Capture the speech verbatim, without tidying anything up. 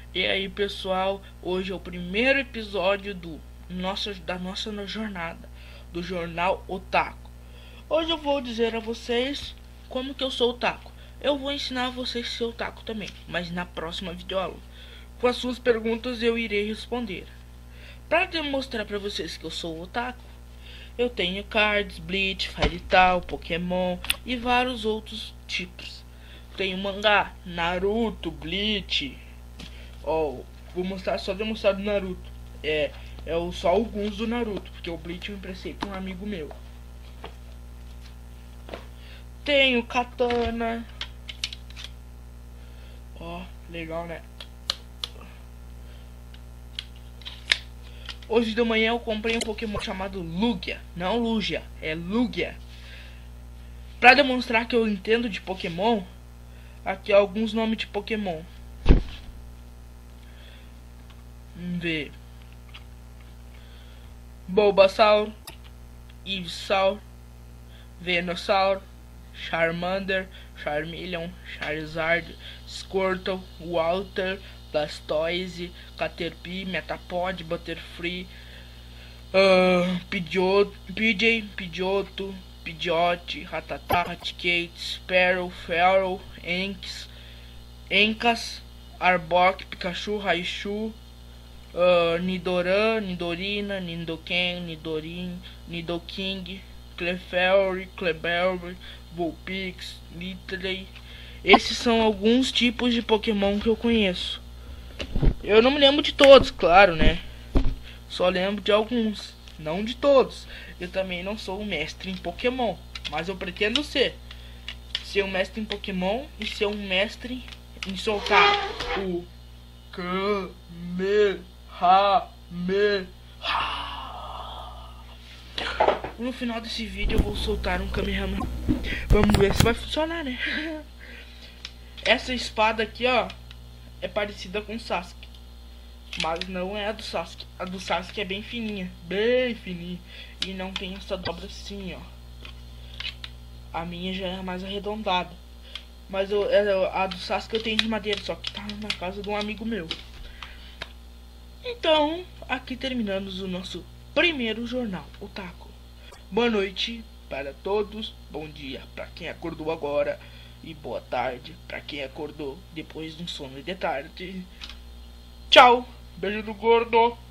E aí, pessoal, hoje é o primeiro episódio do nossa, da nossa jornada do jornal Otaku. Hoje eu vou dizer a vocês como que eu sou otaku. Eu vou ensinar a vocês a ser otaku também, mas na próxima videoaula. Com as suas perguntas eu irei responder. Para demonstrar para vocês que eu sou otaku, eu tenho cards, Bleach, Fairy Tail, Pokémon e vários outros tipos. Tenho mangá, Naruto, Bleach. Ó, oh, vou mostrar só demonstrar do Naruto. É, é o, só alguns do Naruto, porque o Bleach eu emprestei pra um amigo meu. Tenho katana. Ó, oh, legal, né? Hoje de manhã eu comprei um Pokémon chamado Lugia. Não Lugia, é Lugia. Pra demonstrar que eu entendo de Pokémon, aqui alguns nomes de Pokémon. Vamos ver. Bulbasaur, Ivysaur, Venusaur, Charmander, Charmeleon, Charizard, Squirtle, Walter, Blastoise, Caterpie, Metapod, Butterfree, uh, Pidgeot, P J, Pidgeotto, Pidgeot, Rattata, Raticate, Sparrow, Fearow, Enks, Enkas, Arbok, Pikachu, Raichu, Uh, Nidoran, Nidorina, Nidoken, Nidorin, Nidoking, Clefairy, Clebelry, Vulpix, Litley. Esses são alguns tipos de Pokémon que eu conheço. Eu não me lembro de todos, claro, né? Só lembro de alguns, não de todos. Eu também não sou um mestre em Pokémon, mas eu pretendo ser. Ser um mestre em Pokémon e ser um mestre em soltar o Kamehameha. No final desse vídeo eu vou soltar um Kamehameha. Vamos ver se vai funcionar, né? Essa espada aqui, ó, é parecida com o Sasuke, mas não é a do Sasuke. A do Sasuke é bem fininha, bem fininha, e não tem essa dobra assim, ó. A minha já é mais arredondada, mas eu, a do Sasuke eu tenho de madeira, só que tá na casa de um amigo meu. Então, aqui terminamos o nosso primeiro jornal Otaku. Boa noite para todos, bom dia para quem acordou agora e boa tarde para quem acordou depois de um sono de tarde. Tchau, beijo do gordo.